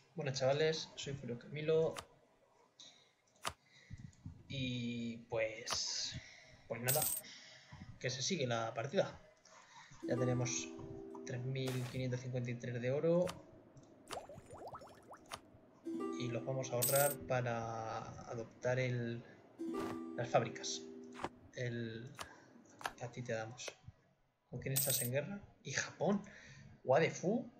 Buenas chavales, soy Furio Camilo y pues nada, que se sigue la partida. Ya tenemos 3.553 de oro y los vamos a ahorrar para adoptar las fábricas. A ti te damos. ¿Con quién estás en guerra? ¿Y Japón? ¿Wadefu?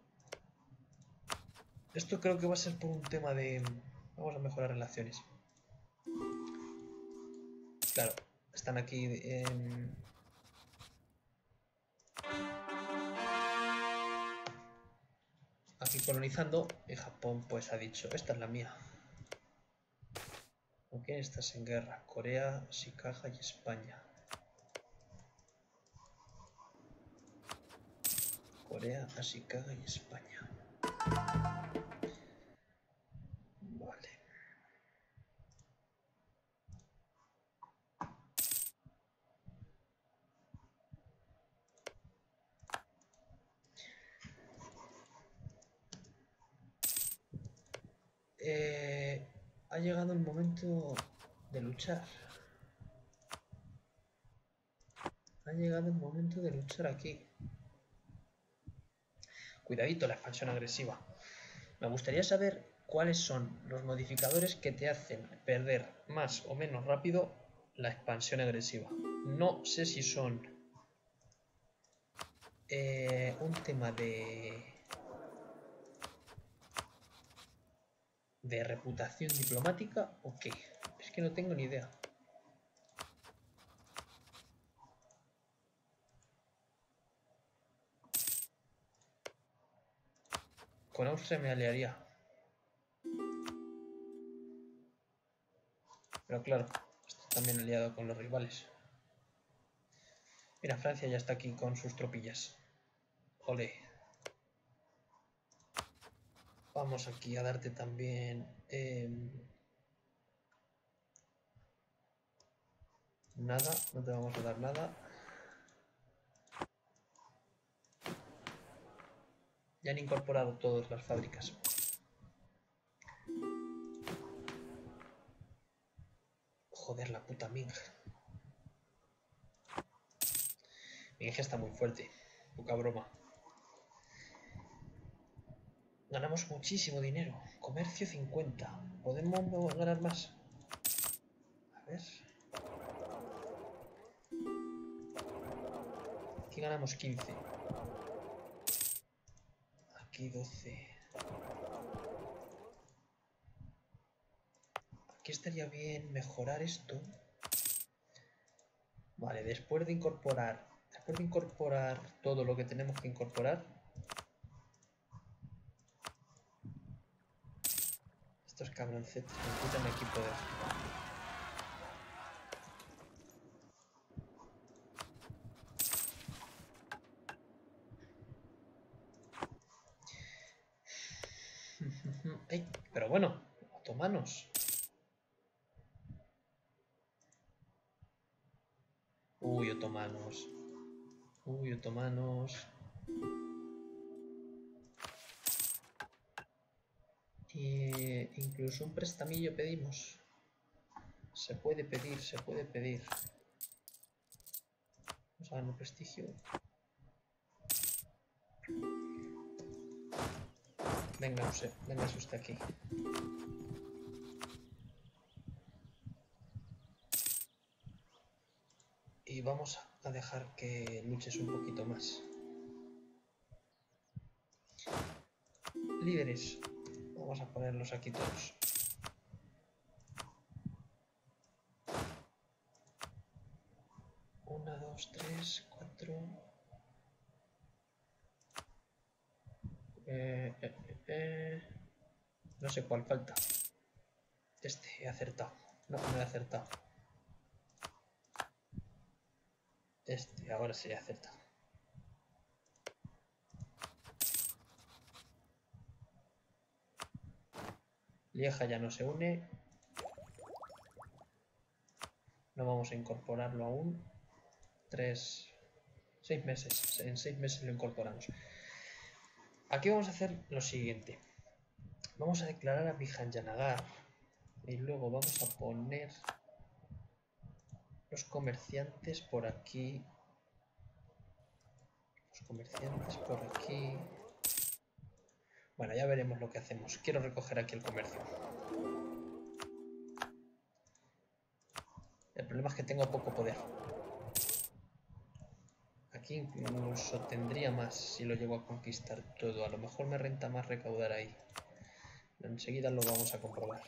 Esto creo que va a ser por un tema de... Vamos a mejorar relaciones. Claro, están aquí aquí colonizando y Japón pues ha dicho, esta es la mía. ¿Con quién estás en guerra? Corea, Shikaga y España. Corea, Ashikaga y España. Vale. Ha llegado el momento de luchar. Ha llegado el momento de luchar aquí. Cuidadito la expansión agresiva. Me gustaría saber cuáles son los modificadores que te hacen perder más o menos rápido la expansión agresiva. No sé si son un tema de reputación diplomática o qué. Es que no tengo ni idea. Con Austria me aliaría. Pero claro, está también aliado con los rivales. Mira, Francia ya está aquí con sus tropillas. Ole. Vamos aquí a darte también... nada, no te vamos a dar nada. Ya han incorporado todas las fábricas. Joder, la puta Ming. Ming está muy fuerte. Poca broma. Ganamos muchísimo dinero. Comercio 50. ¿Podemos ganar más? A ver. Aquí ganamos 15. Aquí 12. Aquí estaría bien mejorar esto. Vale, después de incorporar todo lo que tenemos que incorporar, estos cabroncetes me quitan aquí poder. ¡Ay! Pero bueno, otomanos. Uy, otomanos. Uy, otomanos. Incluso un prestamillo pedimos. Se puede pedir, se puede pedir. Vamos a ganar prestigio. Venga, véngase usted aquí. Y vamos a dejar que luches un poquito más. Líderes. Vamos a ponerlos aquí todos. Una, dos, tres, cuatro. No sé cuál falta. Este, he acertado. No, no he acertado. Este, ahora sí he acertado. Lieja ya no se une. No vamos a incorporarlo aún. 6 meses. En 6 meses lo incorporamos. Aquí vamos a hacer lo siguiente. Vamos a declarar a Vijayanagara y luego vamos a poner los comerciantes por aquí. Los comerciantes por aquí. Bueno, ya veremos lo que hacemos. Quiero recoger aquí el comercio. El problema es que tengo poco poder. Aquí incluso tendría más si lo llego a conquistar todo. A lo mejor me renta más recaudar ahí. Enseguida lo vamos a comprobar.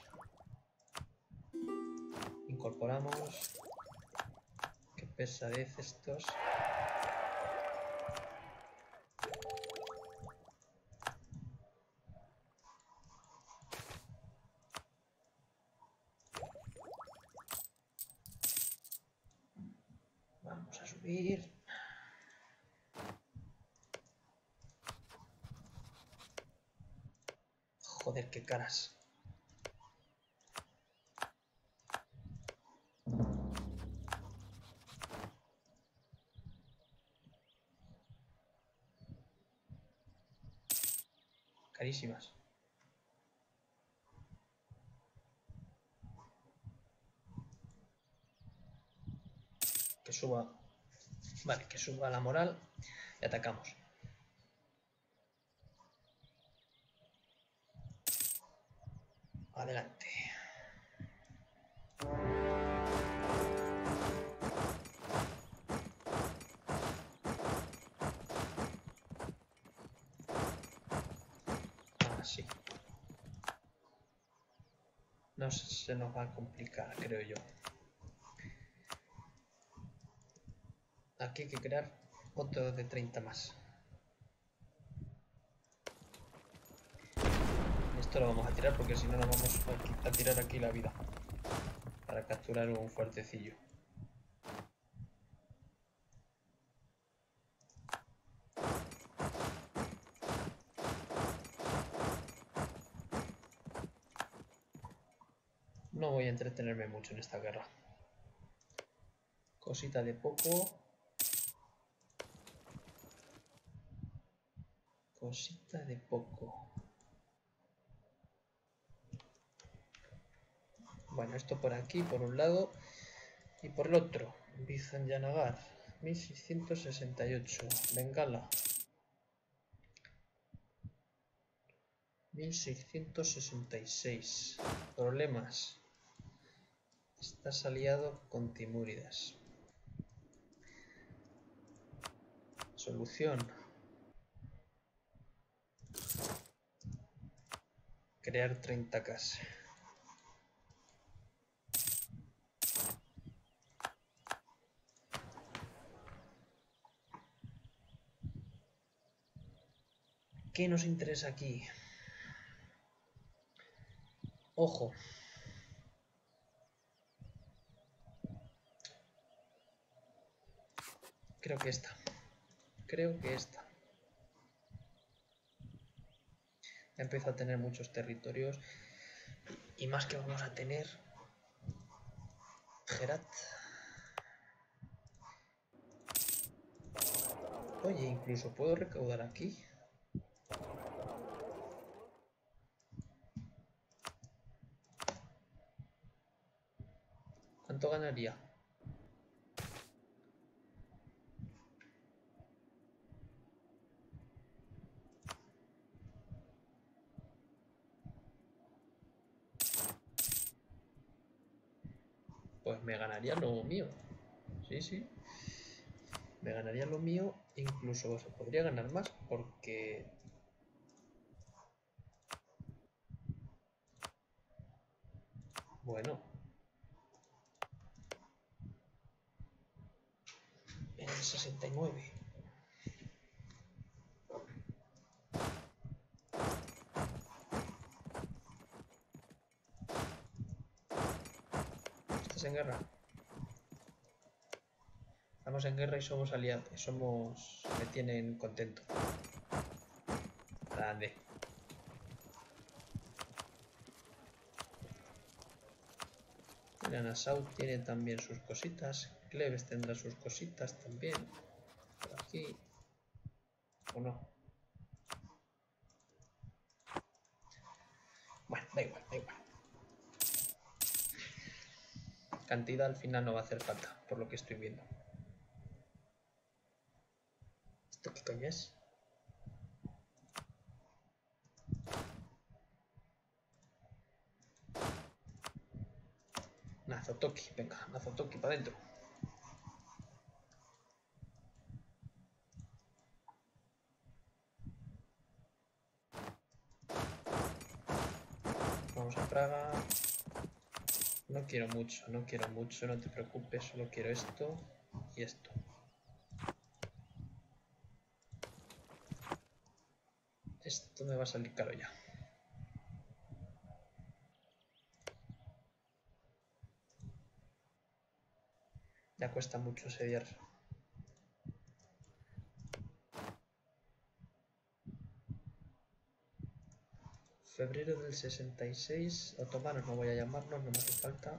Incorporamos. Qué pesadez estos. Vamos a subir. Joder, qué caras. Carísimas. Que suba. Vale, que suba la moral. Y atacamos. Adelante. Así. No se nos va a complicar, creo yo. Aquí hay que crear otro de 30 más. Esto lo vamos a tirar porque si no nos vamos a tirar aquí la vida. Para capturar un fuertecillo. No voy a entretenerme mucho en esta guerra. Cosita de poco. Cosita de poco. Bueno, esto por aquí, por un lado. Y por el otro. Vijayanagara. 1668. Bengala. 1666. Problemas. Estás aliado con Timúridas. Solución. Crear 30K. ¿Qué nos interesa aquí? Ojo. Creo que esta. Ya empiezo a tener muchos territorios. Y más que vamos a tener Herat. Oye, incluso puedo recaudar aquí. ¿Cuánto ganaría? Pues me ganaría lo mío. Sí. Me ganaría lo mío. Incluso se podría ganar más porque... Bueno. En el 69. ¿Estás en guerra? Estamos en guerra y somos aliados. Me tienen contento. Grande. Nassau tiene también sus cositas. Cleves tendrá sus cositas también. Por aquí. ¿O no? da igual, da igual. Cantidad al final no va a hacer falta, por lo que estoy viendo. ¿Esto qué coño es? Nazotoki, venga, Nazotoki para adentro. Vamos a Praga. No quiero mucho, no quiero mucho, no te preocupes, solo quiero esto y esto. Esto me va a salir caro ya. Ya cuesta mucho sediar. Febrero del 66. Otomanos no voy a llamarlos, no me hace falta.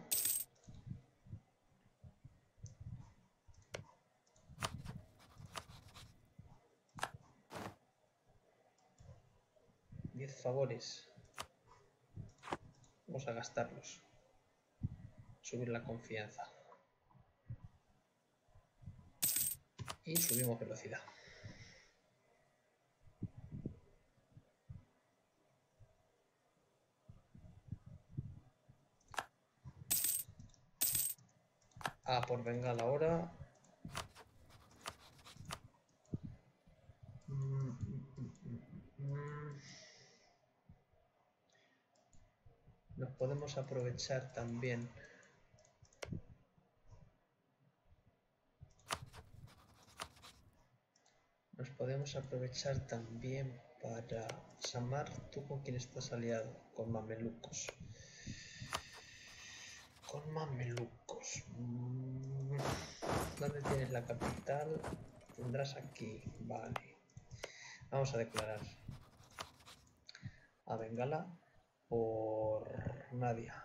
Favores. Vamos a gastarlos. Subir la confianza. Y subimos velocidad. A por Bengala ahora. Nos podemos aprovechar también. Nos podemos aprovechar también para... Samar, ¿tú con quién estás aliado? Con mamelucos. Con mamelucos. ¿Dónde tienes la capital? Tendrás aquí. Vale. Vamos a declarar a Bengala por Nadia.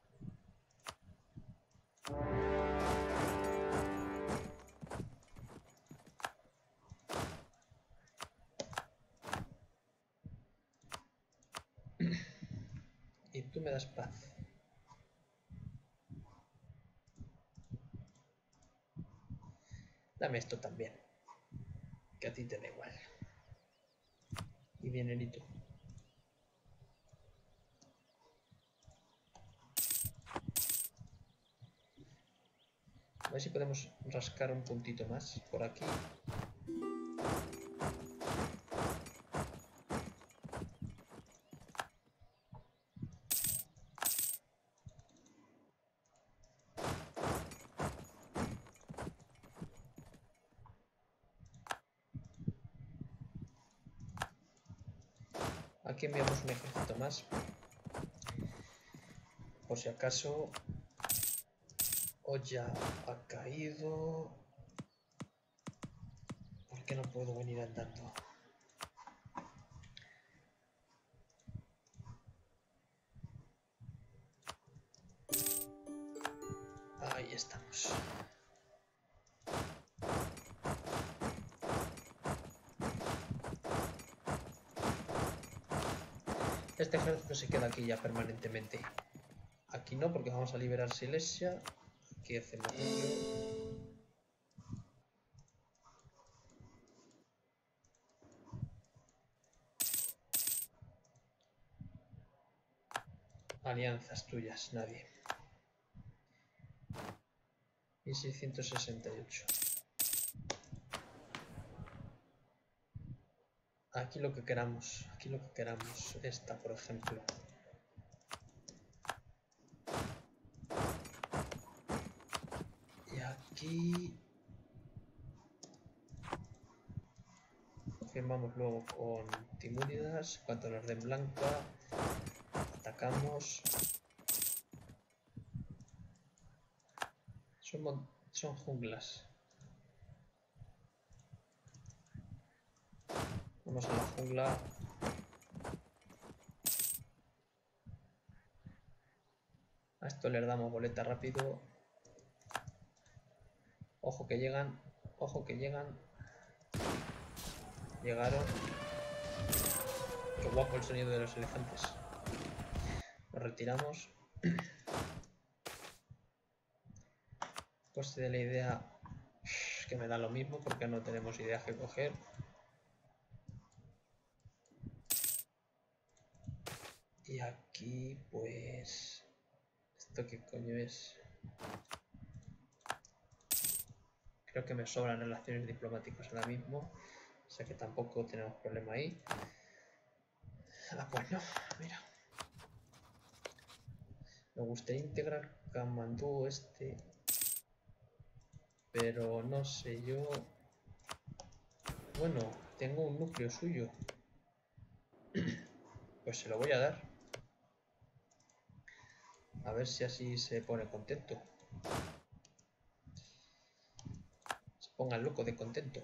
Y tú me das paz. Dame esto también. Que a ti te da igual. Y dinerito. A ver si podemos rascar un puntito más por aquí. Aquí enviamos un ejército más. Por si acaso Oya ha caído. ¿Por qué no puedo venir andando? Ahí estamos. Este ejército se queda aquí ya permanentemente. Aquí no, porque vamos a liberar Silesia. Aquí hacemos ello. Alianzas tuyas, nadie. 1668. Aquí lo que queramos. Aquí lo que queramos. Esta, por ejemplo. Y aquí... Firmamos luego con Timúridas. Cuando nos den blanca, atacamos. Son junglas. Vamos a la jungla. A esto le damos boleta rápido. Ojo que llegan. Ojo que llegan. Llegaron. Qué guapo el sonido de los elefantes. retiramos. Coste de la idea, que me da lo mismo porque no tenemos ideas que coger. Y aquí, pues... ¿Esto qué coño es? Creo que me sobran relaciones diplomáticas ahora mismo. O sea que tampoco tenemos problema ahí. Ah, pues no, mira. Me gustaría integrar Kamandú este. Pero no sé, yo... Bueno, tengo un núcleo suyo. Pues se lo voy a dar. A ver si así se pone contento. Se ponga loco de contento.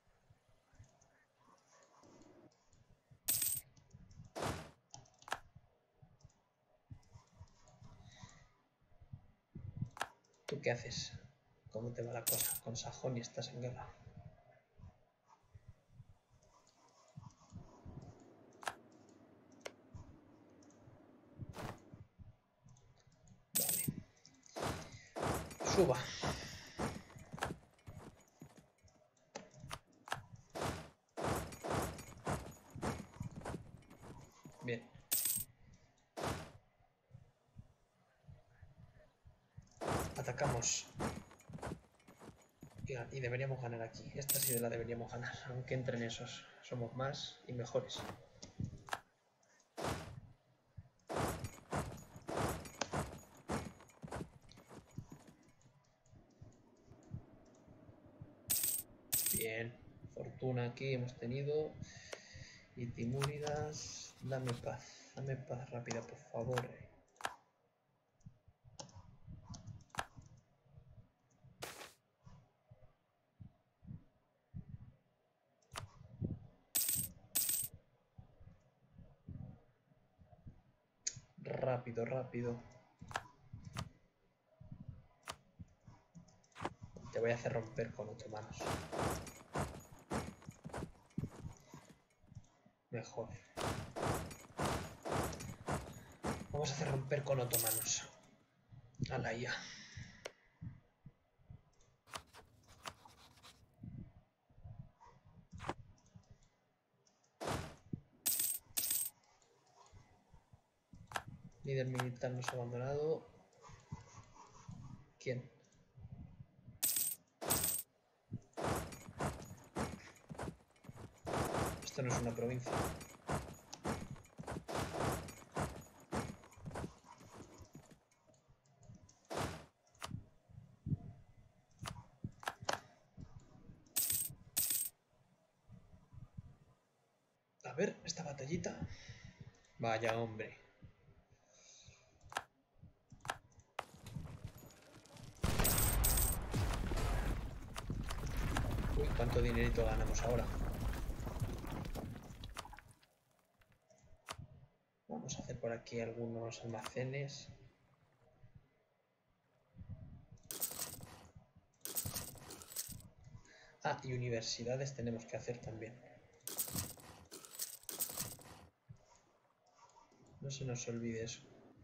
¿Tú qué haces? ¿Cómo te va la cosa? Con Sajonia estás en guerra. Vale. Suba. Bien. Atacamos. Y deberíamos ganar aquí. Esta sí la deberíamos ganar. Aunque entren esos. Somos más y mejores. Bien. Fortuna aquí hemos tenido. Y Timúridas. Dame paz. Dame paz rápida, por favor. Rápido, rápido. Te voy a hacer romper con otomanos. Mejor. Vamos a hacer romper con otomanos. A la IA. Líder militar nos ha abandonado. ¿Quién? Esto no es una provincia. A ver, esta batallita. Vaya hombre. Uy, cuánto dinerito ganamos ahora. Vamos a hacer por aquí algunos almacenes. Ah, y universidades tenemos que hacer también. No se nos olvide eso.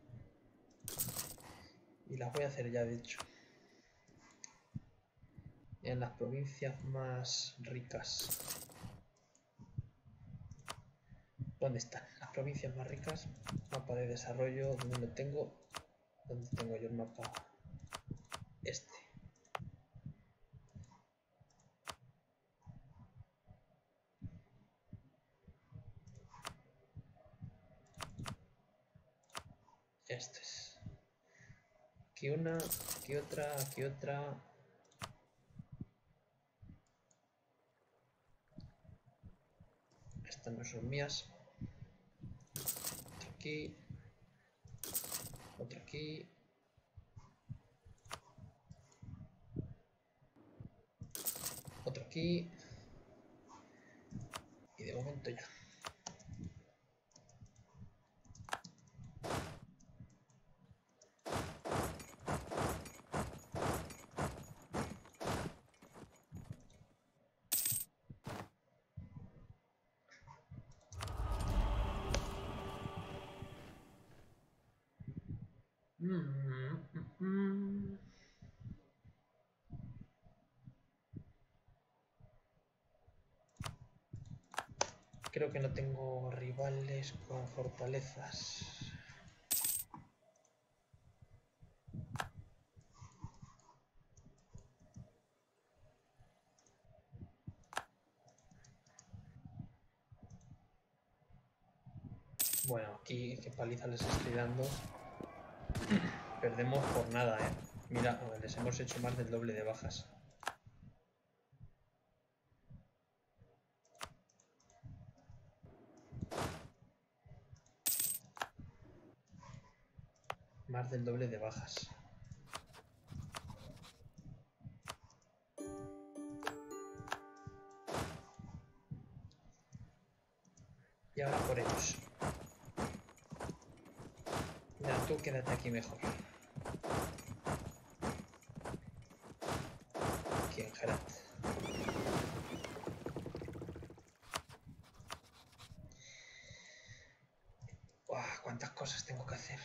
Y las voy a hacer ya, de hecho. En las provincias más ricas. ¿Dónde están? Las provincias más ricas. Mapa de desarrollo. ¿Dónde lo tengo? ¿Dónde tengo yo el mapa? Este. Este es. Aquí una, aquí otra, aquí otra. Estas no son mías. Otra aquí. Otra aquí. Otra aquí. Y de momento ya. Creo que no tengo rivales con fortalezas. Bueno, aquí qué paliza les estoy dando. Perdemos por nada, ¿eh? Mira, les hemos hecho más del doble de bajas. Más del doble de bajas. Y ahora por ellos. Mira, tú quédate aquí mejor. Aquí en Herat. ¡Buah! ¿Cuántas cosas tengo que hacer?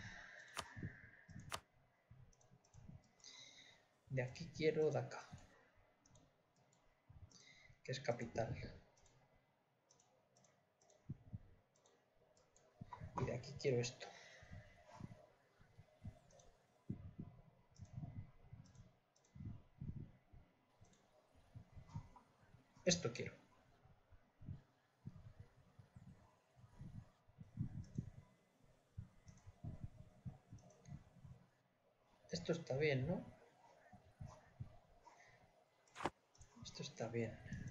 De aquí quiero Dhaka, que es capital. Y de aquí quiero esto. Esto quiero. Esto está bien, ¿no? Esto está bien.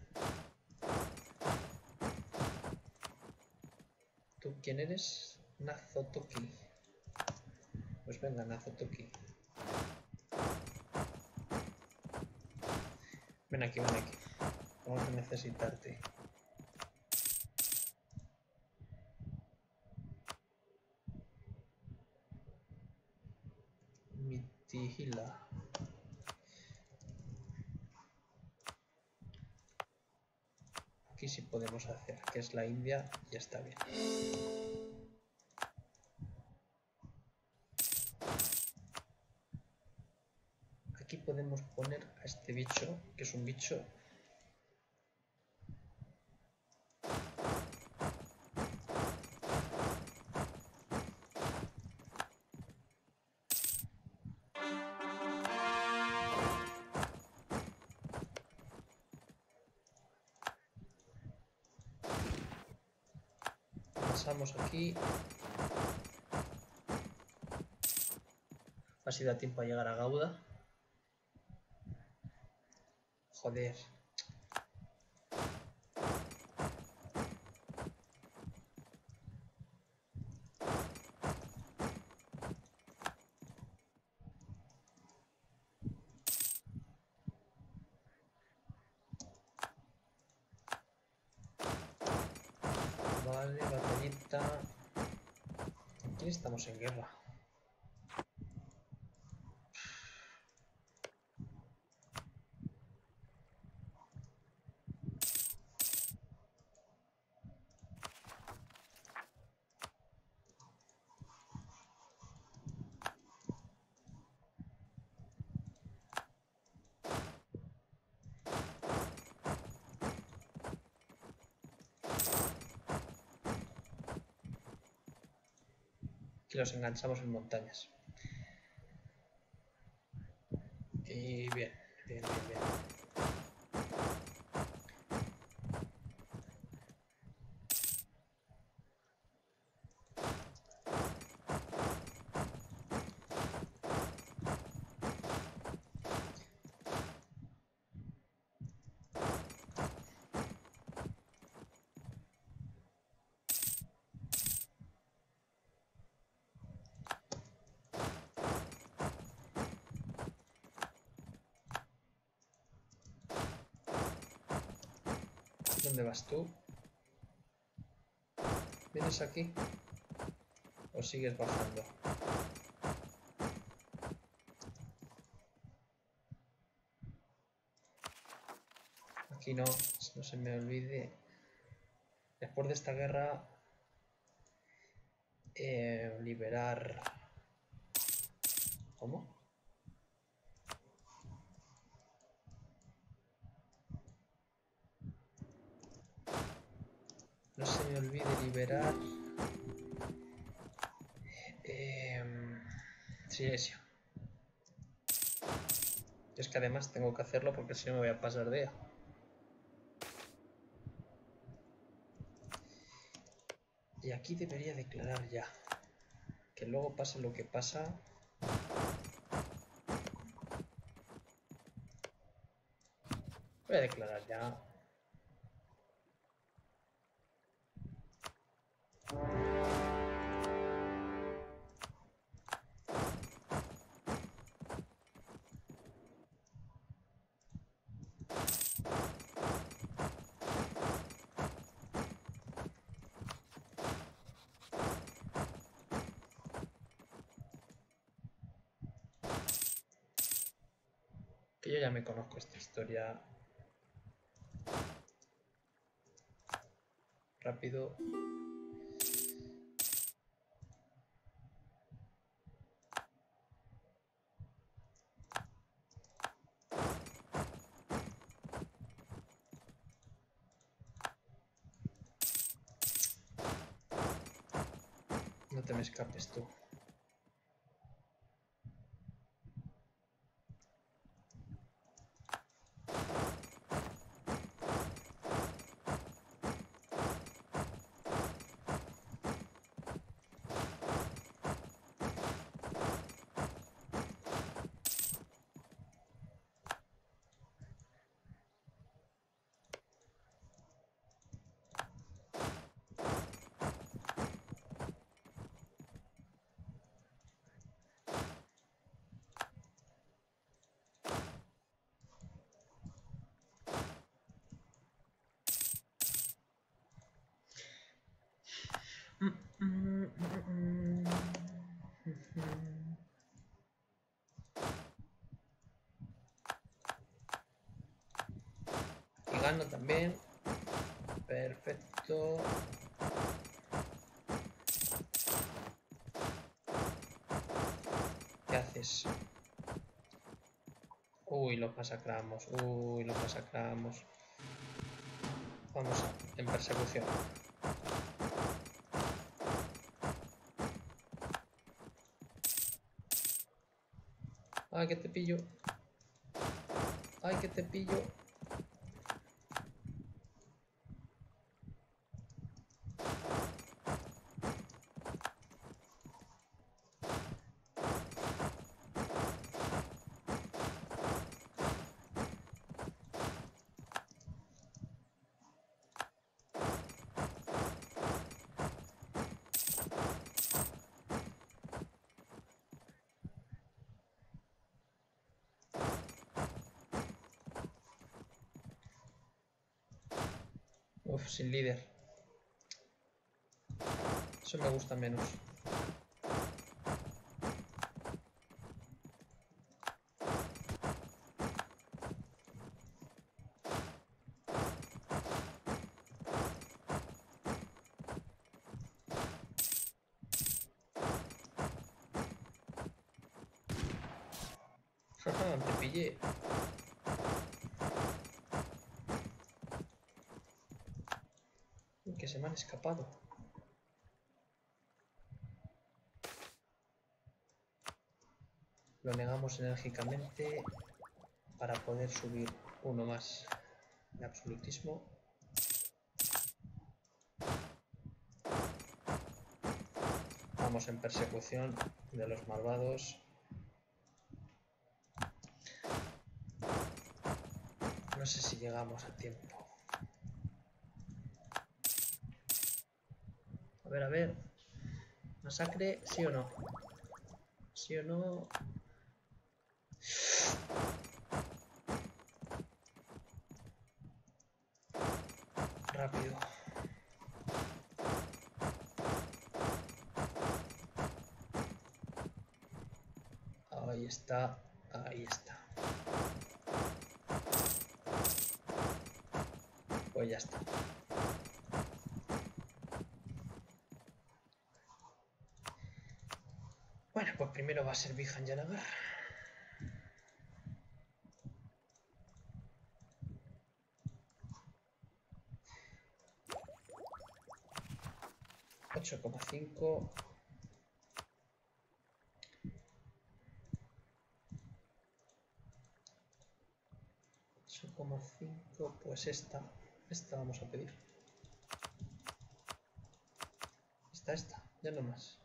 ¿Tú quién eres? Nazotoki. Pues venga, Nazotoki. Ven aquí, ven aquí. Vamos a necesitarte. Mitihila. Aquí sí podemos hacer, que es la India, y está bien. Aquí podemos poner a este bicho, que es un bicho. Pasamos aquí. Ha sido a tiempo a llegar a Gauda. Joder. Vale, batallita. Aquí estamos en guerra. Aquí los enganchamos en montañas. Y bien, bien, bien, bien. ¿Dónde vas tú? ¿Vienes aquí? ¿O sigues bajando? Aquí no se me olvide. Después de esta guerra, liberar ¿Cómo? No se me olvide liberar Silesia. Es que además tengo que hacerlo porque si no me voy a pasar de ella. Y aquí debería declarar ya. Que luego pase lo que pasa. Voy a declarar ya. Que yo ya me conozco esta historia. Rápido. No te me escapes tú. Y gano también. Perfecto. ¿Qué haces? Uy, lo masacramos. Uy, lo masacramos. Vamos en persecución. Ay, que te pillo. Ay, que te pillo. Uf, sin líder. Eso me gusta menos. Jaja, te pillé. Que se me han escapado. Lo negamos enérgicamente para poder subir uno más de absolutismo. Vamos en persecución de los malvados. No sé si llegamos a tiempo. A ver, a ver. ¿Masacre? ¿Sí o no? ¿Sí o no? Rápido. Ahí está. Ahí está. Pues ya está. Bueno, pues primero va a ser Bijan Janagar. $8,5. 8,5, pues esta vamos a pedir. Esta, ya no más.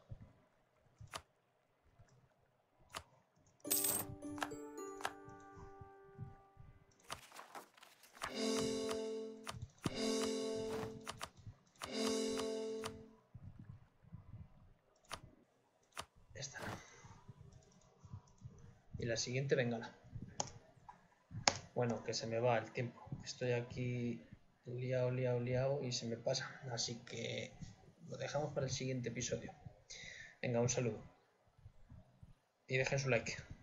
Esta no. Y la siguiente, bengala. Bueno, que se me va el tiempo. Estoy aquí liado y se me pasa. Así que lo dejamos para el siguiente episodio. Venga, un saludo. Y dejen su like.